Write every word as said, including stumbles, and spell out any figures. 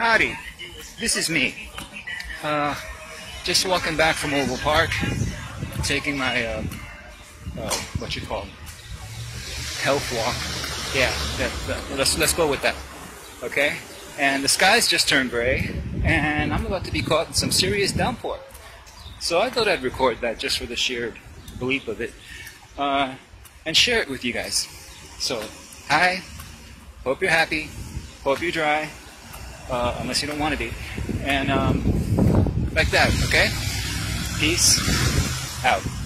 Howdy, this is me. Uh, just walking back from Oval Park, taking my, uh, uh, what you call it, health walk. Yeah, that, that, let's, let's go with that, okay? And the skies just turned gray, and I'm about to be caught in some serious downpour. So I thought I'd record that just for the sheer bleep of it, uh, and share it with you guys. So, hi, hope you're happy, hope you're dry, uh, unless you don't want to be, and um, like that, okay? Peace out.